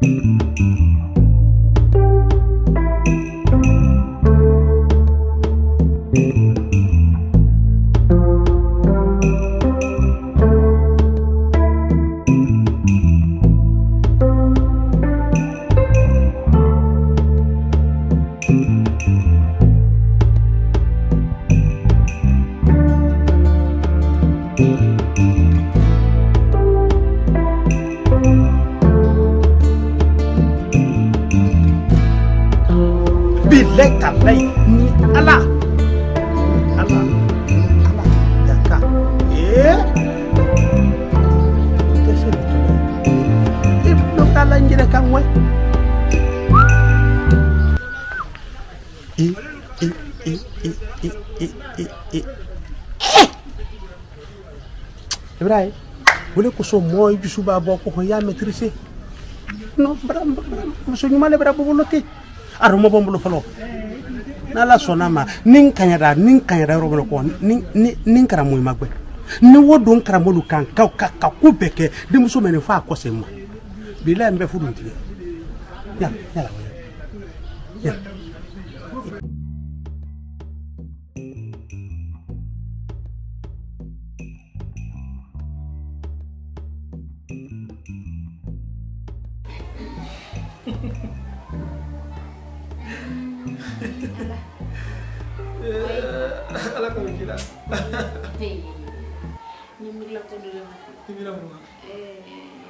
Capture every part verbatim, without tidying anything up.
Ibrahim, boleh kusuk moi bisu babo ko ya maîtriser. Non, bra muso nyumale bra bobolote. Aroma bombulo falo. Nala sonama nin kanyada nin kanyada robolo ko nin nin karamoy magbe. Ni wodon karamolu kan ka ka ka kubeke de muso mene fa ko sema. Bila mbe fudunti. Ya, ya la. Ya. Ala ko kila. Hey. Ni mila ko dulu. Ni mila mo. Eh.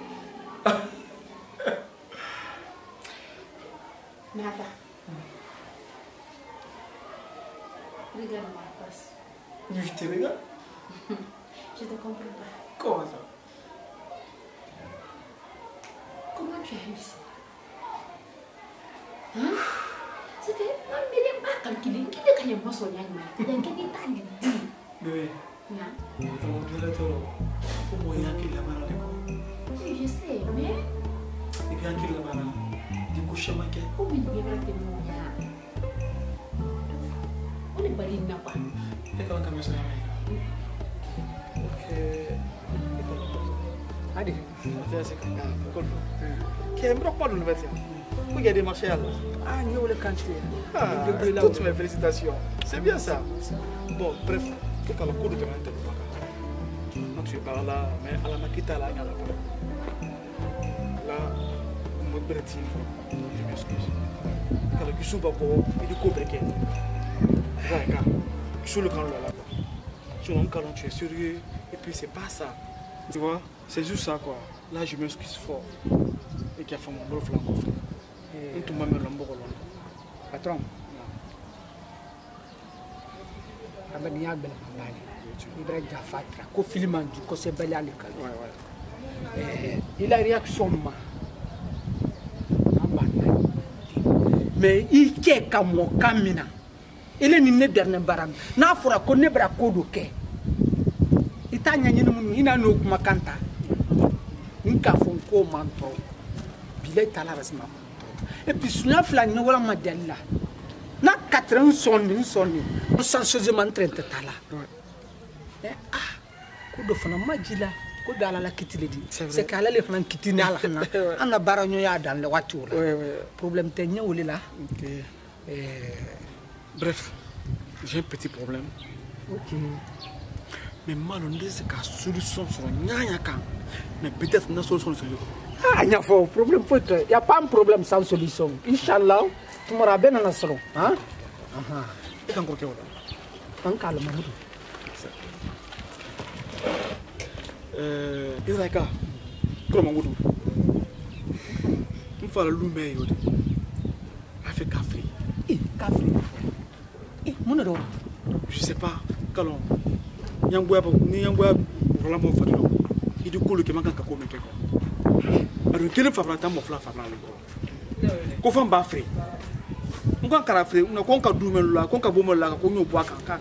Nada. Regarde-moi, passe. Je te regarde. Je te comprends pas. Comment ça? Comment tu as eu ça? Hein? C'était un million de balles qui est qui est quand même pas son yann mais il y a quelqu'un qui t'a dit. Bébé. Non. On dirait trop. Faut moyen qu'il la mara de quoi. Oui, je sais, mais. Et bien qu'il la mara. Du coup, je m'en quête. Où il vient de moyen. On est balé n'a pas. Et quand on a ça. Ok. Allez. C'est ça. Cool. Qui est pas de l'université. Vous avez démarché à l'heure. Ah, nous le cancer. Ah, toutes mes félicitations. C'est bien ça. Bon, bref, tout à le coup de demain, quand tu es par là, mais à la maquita là, il y a là. Là, mon brétin, je m'excuse. Quand le guissou va pour, il est coupé. Voilà, sur le camp là, sur le camp, tu es sérieux, et puis c'est pas ça. Tu vois, c'est juste ça quoi. Là, je m'excuse fort. Et qui a fait mon boulot flanc. Tout le monde me l'a patron. Abani ya bela mabali. Ibra Jafatra ko filman du ko se bela le kala. Ouais ouais. Eh, il a réaction ma. Mais il ke ka mo kamina. Ele ni ne berne baram. Na fura ko ne bra ko do ke. Itanya nyini mun ina no kuma kanta. Nka fon ko manto. Bile tala rasma. Et puis, si on a fait la madella, na quatre sonni sonni, sans changement de traite là. Ah, coup de fana magila, coup d'ala la kitile dit. C'est qu'elle a les fans kitine à la on a baragnoya dans le voiture. Problème tenir ou là. Bref, j'ai un petit problème. Ok. Mais mal on dit que la solution sur Nyanyaka, mais peut-être une solution sur ah, il n'y a pas de problème. Il n'y a pas de problème sans solution. Inch'Allah, tu m'auras bien en assurant. Hein? Et encore quoi? En calme, Mamoudou. Euh, Israël, comment Mamoudou? Il faut le louer. Avec café. Eh, café. Eh, mon nom. Je sais pas. Calon. Nyangwa, Nyangwa, voilà mon frère. Il dit que le manque à comment quelque. Alors, quel est favorable à mon frère favorable? Qu'on va faire? On va faire. On a qu'on a doué là, qu'on a boumé là, qu'on a bois caca.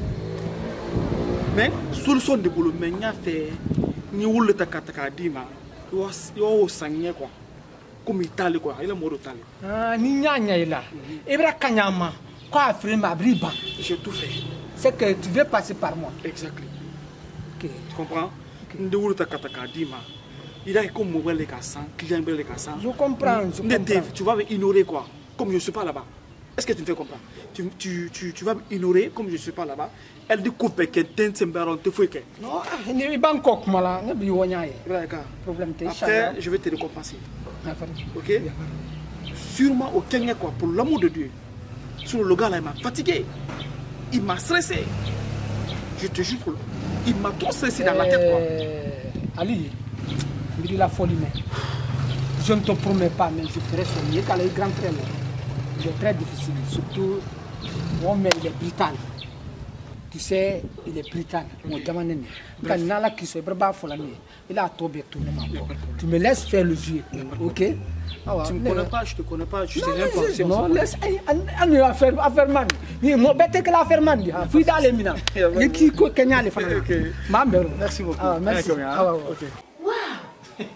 Mais solution de boulot, mais n'y a fait ni où le takataka dima. Yo sangné quoi. Comme Italie quoi. Il est mort d'Italie. Ah, ni nya nya là. Ebra kanyama. Quoi faire ma briba? J'ai tout fait. C'est que tu veux passer par moi. Exactement. Ok. Tu comprends? Ni où le takataka dima. Il a comme mobile les cassants, client les cassants. Je comprends, je comprends. Tu vas ignorer quoi? Comme je ne suis pas là-bas. Est-ce que tu me fais comprendre? Tu, tu, tu, tu vas ignorer comme je ne suis pas là-bas. Elle dit coupe que ten sembaron te fouille que. Non, il est Bangkok mala, ne bi wonya. Problème t'es. Après, je vais te récompenser. Ok? Sûrement au Kenya quoi, pour l'amour de Dieu. Sur le gars là, il m'a fatigué. Il m'a stressé. Je te jure, il m'a trop stressé dans la tête quoi. Ali, il dit la folie mais. Je ne te promets pas, mais je ferai son mieux car les grands trains. Il est très difficile, surtout mon mère il est britannique. Tu sais, il est britannique. Mon gamin quand il a la qui se prépare pour l'année, il a tombé tout le monde. Tu me laisses faire le jeu, ok? Ah ouais, tu ne me connais pas, je ne te connais pas, je sais rien quoi. Non, laisse, on est affaire affaire man. Il m'a bête que l'affaire man. Fui dans les mines. Il qui Kenya les femmes. Ma mère. Merci beaucoup. Ah merci. Ah ouais. Wow.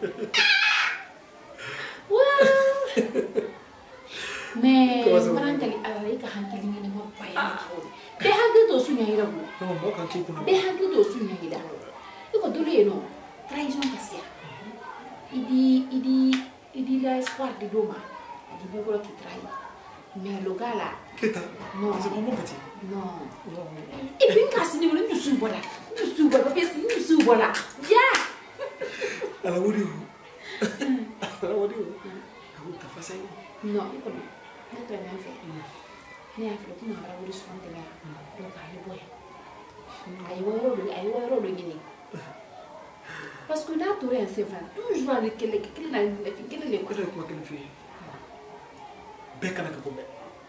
Wow. Mais marangali alai ka hankili ni mo paya ko. Be hangi to sunya ira mo. Non, moi quand tu Be hangi to sunya ira. Iko dole no. Trahison kasia. Idi idi idi la espoir de doma. Idi be ko ki trahi. Mais le gars là. Qu'est-ce Non, c'est mon petit. Non. Et puis kasi ni ni su bola. Ni su bola, be ni su bola. Ya. Ala wodi. Ala wodi. Awu ta fa sai. Non, iko no. Ne to na fe. Ne afro ko na ara wodi so ante la. Do ka ni boy. Ai wo ro, ai wo ro do ni. Parce que là tu es c'est vrai. Toujours avec quel quel na quel le Quelle est quoi qu'elle fait? Bekana ka kombe.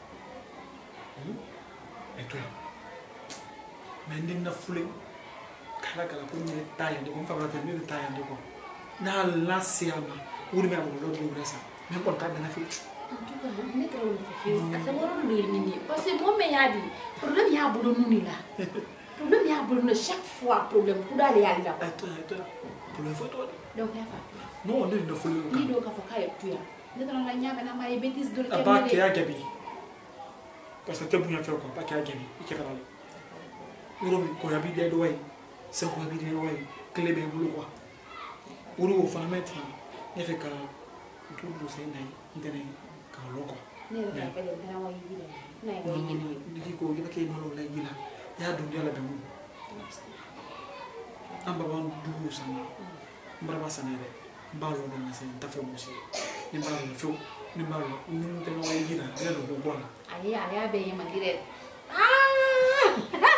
Et toi? Mais ndi na fule. Kala kala ko ni taille de ko fa ba te ni taille de ko. Na la siama. Uri me amu do do resa. Mais pour ka na fi. En tout cas, je ne sais pas si c'est parce que moi, le problème, il y a un problème là. Le problème, il y a un problème chaque fois. Problème, pour aller là. Attends, attends. Pour le photo. Donc, il y a pas. Non, on est dans le folie. Il doit faire quoi? Tu as. Nous dans la niaque, on a des bêtises de la pas qu'il y a Gabi. Parce que tu as bien fait quoi? Pas qu'il y a Gabi. Il y a Gabi. Il y a Gabi. Il y a Gabi. Il y a Gabi. C'est quoi Gabi? Il y a Gabi. Clé bien boulot quoi. Ou au fin mettre. Il fait que tout le monde est né. Loko. Ne ba ba da wa yi da. Na yi yi. Ni ko yi ke no la yi la. Ya du dia la be mu. Amba ban du sana. Mbara sana re. Ba lo do na se ta fe mu si. Ni ba lo fe. Ni ba lo ni te no yi la. Ya do ko la. Ai ai be yi ma dire. Ah!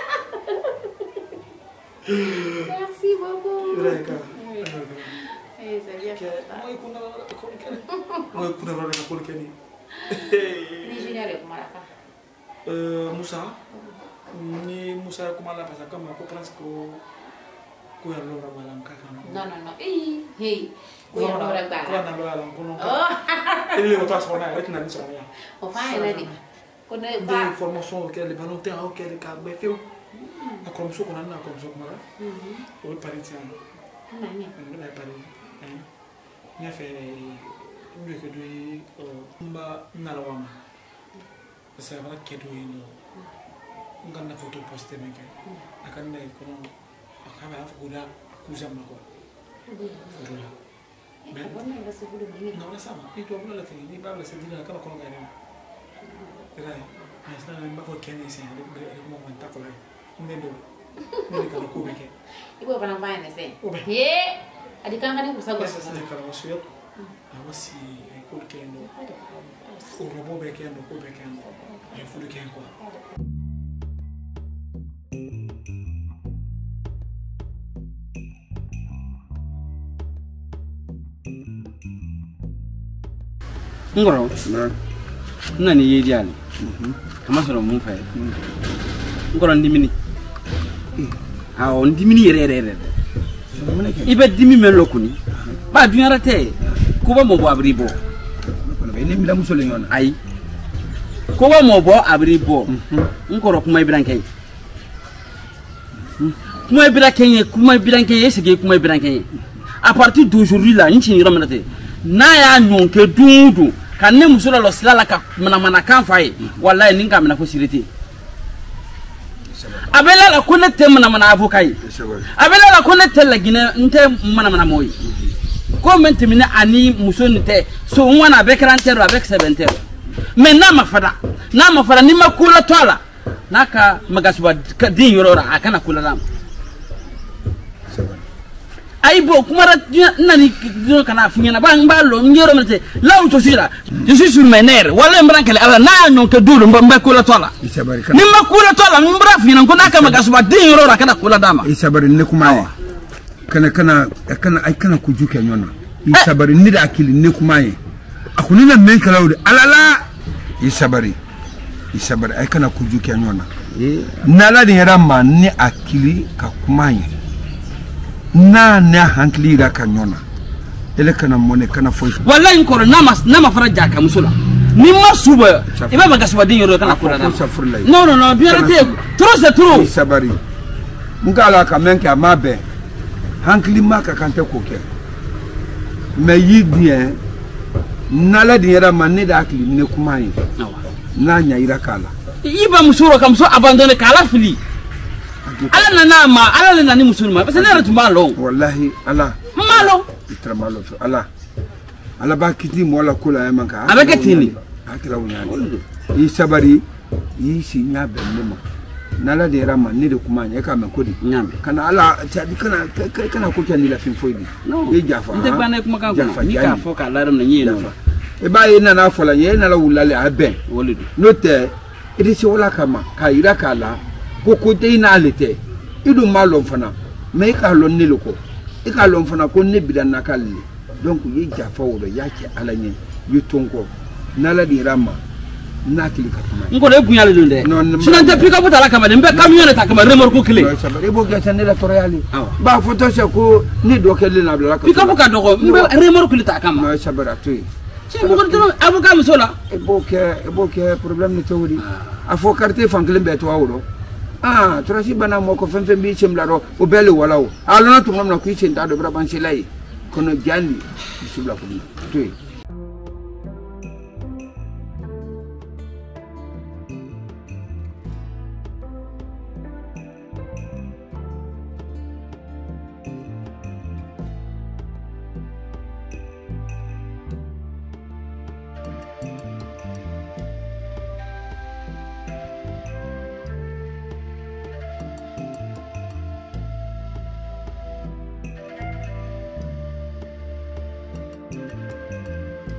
Merci beaucoup. Reka. Eh, ça vient. Moi kuna ko kene. Moi kuna ro na ko kene. Nigeria le kumalaka. Euh Moussa. Ni Moussa kumala parce que comme ko pense ko ko ya lora bala nkaka. Non non non. Eh, hey. Ko ya lora bala. Ko na lora ko no. Oh. Il est autre chose na avec na ni so ya. O fa ina di. Ko ne ba information que les ballons terrain au quel cas be feu. A comme so ko na na comme so kumala. Mhm. O parisien. Na ni. Na Paris. Hein. Ni fait Nous que nous sommes dans c'est vrai que nous avons une photo postée. Nous avons une photo postée. Mais non, ça va. Il doit pas le faire. Il va le faire. Il va le faire. Il va le faire. Il va le faire. Awasi ekol kendo o robo be kendo ko be kendo e fudu ken ko ngoro nani yedi ali kama soro mun fa ngoro ndimini ah on ndimini yere yere ibe dimi men lokuni ba dunyara te Kuba mobo abribo. Ini bila musuh lengan. Ai. Kuba mobo abribo. Ngoro kuma ibranke. Kuma ibranke, kuma ibranke, sege kuma ibranke. À partir d'aujourd'hui là, nchi ni romanate. Na ya nyonke dundu. Kanne musula lo sila la ka mana mana kan fai. Wallahi ninka mena ko sirete. Abela la connecte mana mana avokai. Abela la connecte la gine nte mana mana moyi. comment terminer ani musonite so on avec rentero avec sebentero mais na mafada na mafada ni makula tola naka magaswa din yorora akana kula dam aibo kumara nani kana finyana ba ngalo ngero mete là où je suis là je suis sur mes nerfs wala mbrankele ala na non ke dulu mbamba kula tola ni makula tola mbra finyana ko naka magaswa din yorora kana kula dama isabari ne kuma kana kana kana ai kana kujuke nyona isabari ni da akili ne kuma yi akuni na men kala wudi alala isabari isabari ai kana kujuke nyona nala ni rama ni akili ka kuma yi na na hankli da kan nyona ele kana mone kana foi wallahi nkoro nama nama faraja ka musula ni masuba iba magaswa din yoro kana kula dama non non non bien été trop c'est trop isabari ngala ka men ka mabe hankli maka kante koke mais yi bien nala dinera manne da akli ne kuma yi na nya ira kala iba musuro kam so abandonner kala fili ala na ma ala na ni musulma parce que ne ratu malo wallahi ala malo itra malo ala ala ba kiti mo la kula ya manka avec tini akira wunyani yi sabari yi si nya benema nala de rama ne de kuma nya ka men kodi nyambe kana ala tabi kana kana ko kan la fin foidi e jafa nte bana kuma kan ko ni ka fo ka laram na nyeno e ba yi na na fola ye na la wulale aben wolidu note ide se wala kama ka ira kala ko ko te ina alete idu malo fana me ka lon ne loko e ka lon fana ko ne bidan na kalle donc ye jafa wo ya ke ala nyen yutonko nala de rama nakili katuma ngoro e bunyale dunde sinan te pika buta la kama de mbe camion ta kama remorque clé e bo ga sanela torayali ba photo se ko ni do kele na bla pika buka dogo mbe remorque clé ta kama no sabara tu ci mo ko dum avocat mo sola e bo ke e bo ke problème ne tawdi afo carte fankle be to awro ah trasi bana mo ko femfe bi chemla ro o bele wala o alona to ngam na ku chinta do bra ban silai kono jandi bisubla ko tu